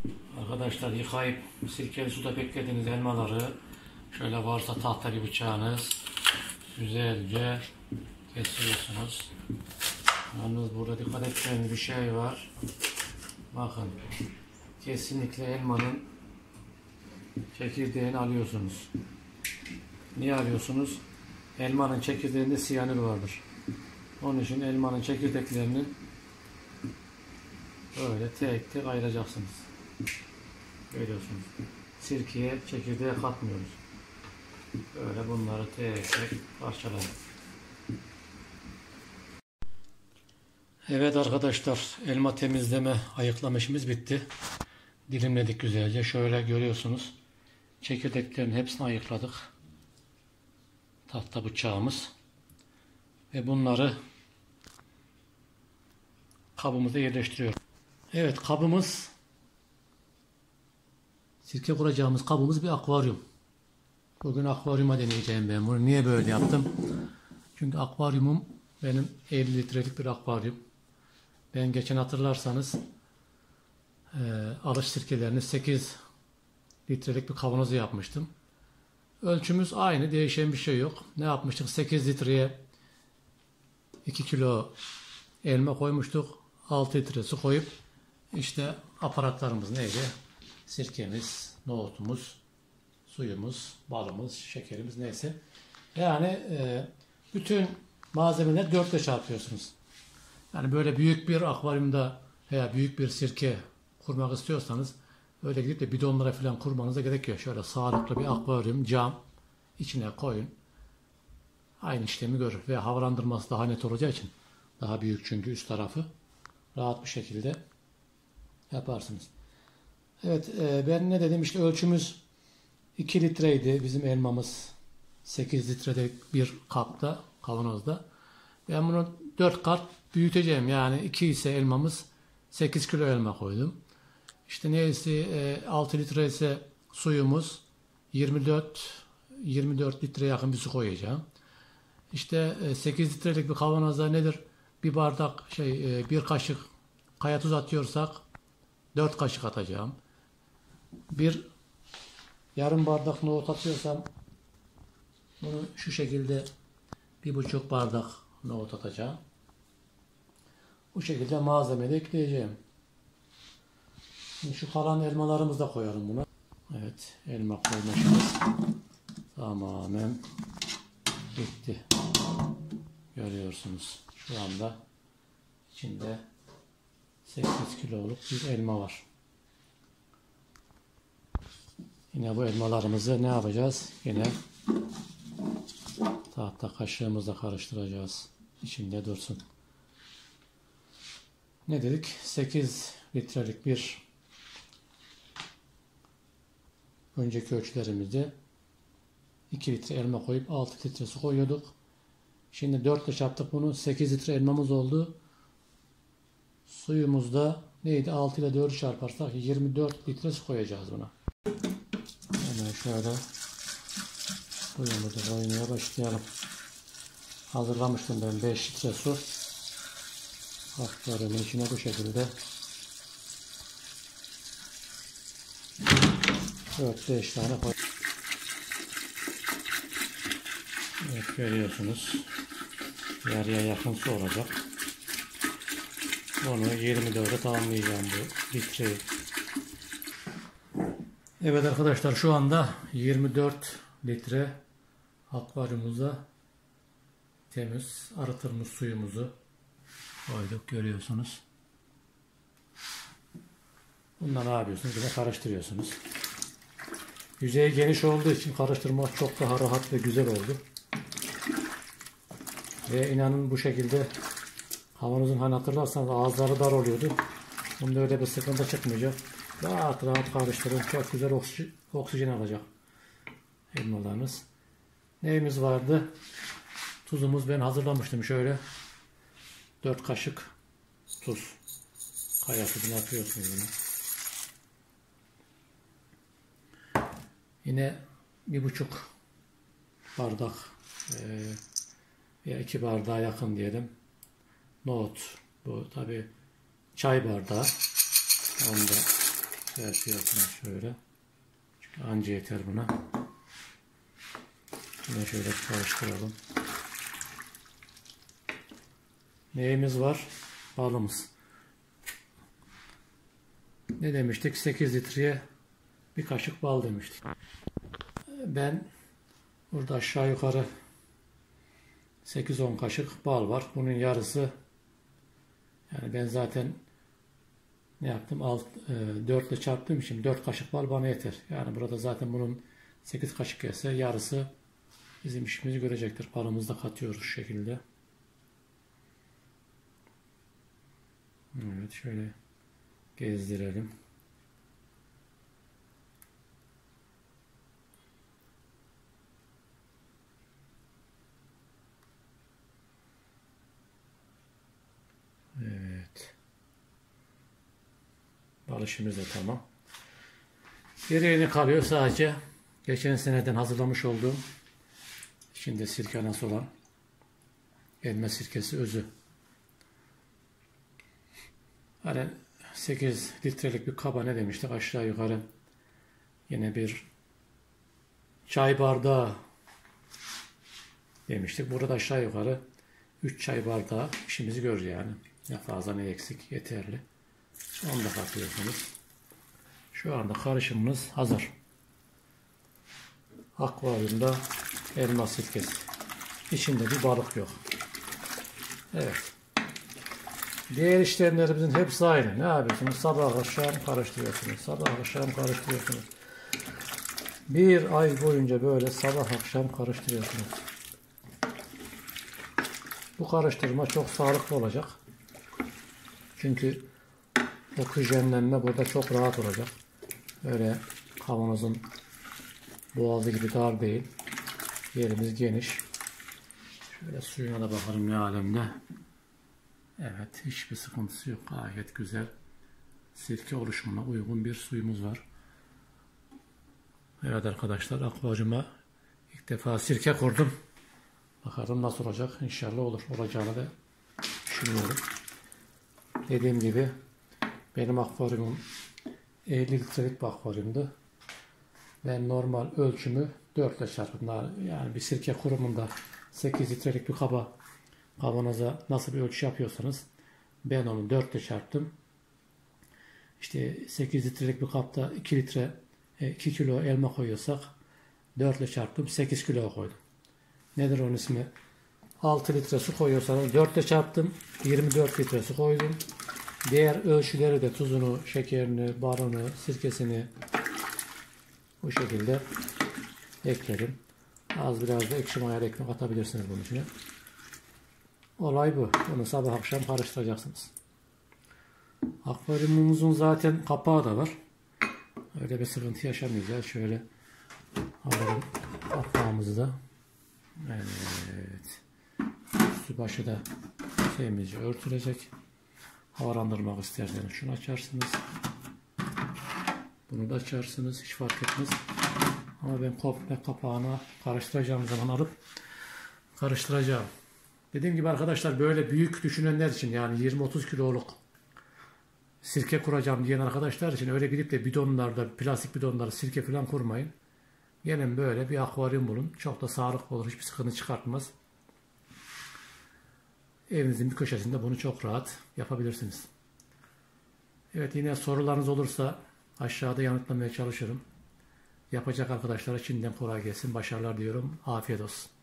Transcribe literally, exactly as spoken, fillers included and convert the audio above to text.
Arkadaşlar, yıkayıp sirkeli suda beklediğiniz elmaları şöyle varsa tahta bir bıçağınız güzelce kesiyorsunuz. Yalnız burada dikkat etmeniz bir şey var. Bakın, kesinlikle elmanın çekirdeğini alıyorsunuz. Niye alıyorsunuz? Elmanın çekirdeğinde siyanür vardır. Onun için elmanın çekirdeklerini böyle tek tek ayıracaksınız. Görüyorsunuz. Sirkeye çekirdeğe katmıyoruz. Böyle bunları tek tek parçalayın. Evet arkadaşlar, elma temizleme, ayıklama işimiz bitti. Dilimledik güzelce. Şöyle görüyorsunuz. Çekirdeklerin hepsini ayıkladık. Tahta bıçağımız. Ve bunları kabımıza yerleştiriyoruz. Evet, kabımız, sirke kuracağımız kabımız bir akvaryum. Bugün akvaryuma deneyeceğim ben bunu. Niye böyle yaptım? Çünkü akvaryumum benim elli litrelik bir akvaryum. Ben geçen hatırlarsanız e, alış sirkelerini sekiz litrelik bir kavanozu yapmıştım. Ölçümüz aynı, değişen bir şey yok. Ne yapmıştık? sekiz litreye iki kilo elma koymuştuk. altı litre su koyup işte aparatlarımız neydi? Sirkemiz, nohutumuz, suyumuz, balımız, şekerimiz neyse. Yani e, bütün malzemeleri dörtle çarpıyorsunuz. Yani böyle büyük bir akvaryumda veya büyük bir sirke kurmak istiyorsanız öyle gidip de bidonlara falan kurmanıza gerek yok. Şöyle sağlıklı bir akvaryum, cam içine koyun. Aynı işlemi görür ve havalandırması daha net olacağı için, daha büyük çünkü üst tarafı, rahat bir şekilde yaparsınız. Evet, e, ben ne dedim, işte ölçümüz iki litreydi bizim elmamız, sekiz litrede bir kapta, kavanozda. Ben bunu dört kat büyüteceğim, yani iki ise elmamız, sekiz kilo elma koydum. İşte neyse e, altı litre ise suyumuz, yirmi dört yirmi dört litreye yakın bir su koyacağım. İşte e, sekiz litrelik bir kavanozda nedir? Bir bardak şey e, bir kaşık kaya tuz atıyorsak dört kaşık atacağım. Bir yarım bardak nohut atıyorsam bunu şu şekilde bir buçuk bardak nohut atacağım. Bu şekilde malzemeyi ekleyeceğim. Şimdi şu kalan elmalarımızı da koyalım buna. Evet, elma koyma işimiz tamamen bitti. Görüyorsunuz. Şu anda içinde sekiz kiloluk bir elma var. Yine bu elmalarımızı ne yapacağız? Yine tahta kaşığımızla karıştıracağız. İçinde dursun. Ne dedik? sekiz litrelik bir önceki ölçülerimizde iki litre elma koyup altı litre su koyuyorduk. Şimdi dört ile çarptık bunu. sekiz litre elmamız oldu. Suyumuzda neydi? altı ile dördü çarparsak yirmi dört litre su koyacağız buna. Hemen şöyle suyumuzu koymaya başlayalım. Hazırlamıştım ben beş litre su. Akvaryumun içine bu şekilde dört beş tane koy. Evet, görüyorsunuz. Yarıya yakın su olacak. Onu yirmi dörde tamamlayacağım bu litreyi. Evet arkadaşlar, şu anda yirmi dört litre akvaryumumuza temiz arıtılmış suyumuzu koyduk, görüyorsunuz. Bundan ne yapıyorsunuz? Yine karıştırıyorsunuz. Yüzeyi geniş olduğu için karıştırmak çok daha rahat ve güzel oldu. Ve inanın bu şekilde kavanozun, hani hatırlarsanız ağızları dar oluyordu. Bunda öyle bir sıkıntı çıkmayacak. Rahat rahat karıştırın. Çok güzel oksijen, oksijen alacak elmalarınız. Neyimiz vardı? Tuzumuz ben hazırlamıştım. Şöyle dört kaşık tuz. Kaya tuzunu atıyorsunuz yine. Yine bir buçuk bardak e, veya iki bardağa yakın diyelim nohut. Bu tabi çay bardağı. Onu da Her şey yapalım şöyle. Çünkü anca yeter buna. Yine şöyle karıştıralım. Neyimiz var? Balımız. Ne demiştik? sekiz litreye bir kaşık bal demiştik. Ben burada aşağı yukarı sekiz on kaşık bal var. Bunun yarısı, yani ben zaten ne yaptım? dört ile çarptığım için dört kaşık bal bana yeter. Yani burada zaten bunun sekiz kaşık ise yarısı bizim işimizi görecektir. Balımızı da katıyoruz şu şekilde. Evet, şöyle gezdirelim. Evet. Bal işimiz de tamam. Geriye ne kalıyor? Sadece geçen seneden hazırlamış olduğum, içinde sirke nasıl olan elma sirkesi özü. Hani sekiz litrelik bir kaba ne demiştik? Aşağı yukarı yine bir çay bardağı demiştik. Burada aşağı yukarı üç çay bardağı işimizi görür yani. Ne fazla ne eksik, yeterli. Onu da katıyorsunuz. Şu anda karışımımız hazır. Akvaryumda elma sirkesi. İçinde bir balık yok. Evet. Diğer işlemlerimizin hepsi aynı. Ne yapıyorsunuz? Sabah akşam karıştırıyorsunuz. Sabah akşam karıştırıyorsunuz. Bir ay boyunca böyle sabah akşam karıştırıyorsunuz. Bu karıştırma çok sağlıklı olacak. Çünkü oksijenlenme burada çok rahat olacak. Öyle kavanozun boğazı gibi dar değil. Yerimiz geniş. Şöyle suyuna da bakalım ne alemde. Evet, hiçbir sıkıntısı yok. Gayet güzel. Sirke oluşumuna uygun bir suyumuz var. Evet arkadaşlar, akvaryuma ilk defa sirke kurdum. Bakalım nasıl olacak. İnşallah olur. Olacağını da düşünüyorum. Dediğim gibi benim akvaryumum elli litrelik bir akvaryumdu. Ben normal ölçümü dört ile çarptım. Yani bir sirke kurumunda sekiz litrelik bir kaba, kavanoza nasıl bir ölçü yapıyorsanız ben onu dört ile çarptım. İşte sekiz litrelik bir kapta iki litre iki kilo elma koyuyorsak dört ile çarptım, sekiz kilo koydum. Nedir onun ismi? altı litre su koyuyorsanız dört ile çarptım, yirmi dört litre su koydum. Diğer ölçüleri de tuzunu, şekerini, barını, sirkesini bu şekilde ekledim. Az biraz da ekşi mayalı ekmek atabilirsiniz bunun içine. Olay bu. Bunu sabah akşam karıştıracaksınız. Akvaryumumuzun zaten kapağı da var. Öyle bir sıkıntı yaşamayacağız. Şöyle alalım kapağımızı da. Evet. Üstü başı da temizce örtülecek. Havalandırmak isterseniz şunu açarsınız. Bunu da açarsınız. Hiç fark etmez. Ama ben komple kapağını karıştıracağım zaman alıp karıştıracağım. Dediğim gibi arkadaşlar, böyle büyük düşünenler için, yani yirmi otuz kiloluk sirke kuracağım diyen arkadaşlar için öyle gidip de bidonlarda, plastik bidonlarda sirke falan kurmayın. Gelin böyle bir akvaryum bulun. Çok da sağlıklı olur. Hiçbir sıkıntı çıkartmaz. Evinizin bir köşesinde bunu çok rahat yapabilirsiniz. Evet, yine sorularınız olursa aşağıda yanıtlamaya çalışırım. Yapacak arkadaşlara şimdiden kolay gelsin. Başarılar diyorum. Afiyet olsun.